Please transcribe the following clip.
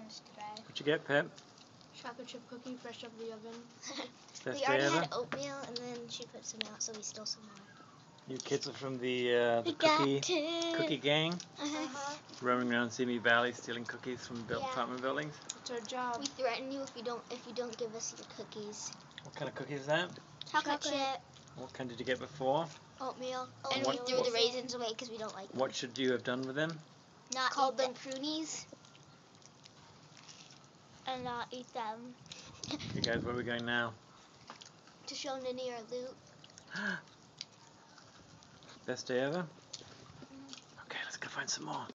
lunch today. What'd you get, Pip? Chocolate chip cookie fresh out of the oven. Best We day already ever? had oatmeal, and then she put some out, so we stole some more. You kids are from the cookie gang? Roaming around Simi Valley stealing cookies from apartment buildings? It's our job. We threaten you if you don't give us your cookies. What kind of cookie is that? Chocolate chip. What kind did you get before? Oatmeal. And What- we threw the raisins away because we don't like them. What should you have done with them? Not called them prunies. And not eat them. Okay guys, where are we going now? To show Nini our loot. Best day ever? Okay, let's go find some more.